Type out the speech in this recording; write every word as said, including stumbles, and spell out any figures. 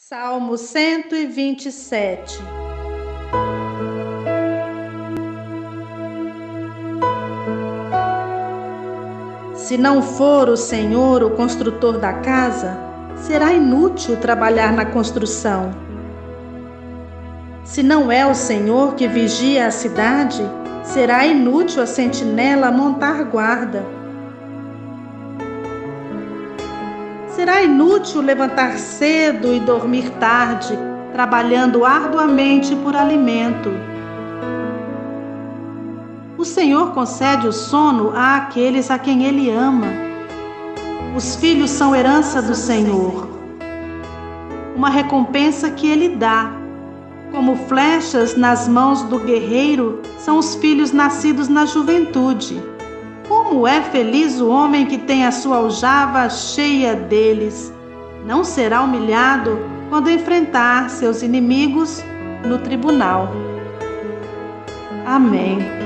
Salmo cento e vinte e sete. Se não for o Senhor o construtor da casa, será inútil trabalhar na construção. Se não é o Senhor que vigia a cidade, será inútil a sentinela montar guarda. Será inútil levantar cedo e dormir tarde, trabalhando arduamente por alimento. O Senhor concede o sono àqueles a quem Ele ama. Os filhos são herança do Senhor, uma recompensa que Ele dá. Como flechas nas mãos do guerreiro são os filhos nascidos na juventude. Como é feliz o homem que tem a sua aljava cheia deles! Não será humilhado quando enfrentar seus inimigos no tribunal. Amém.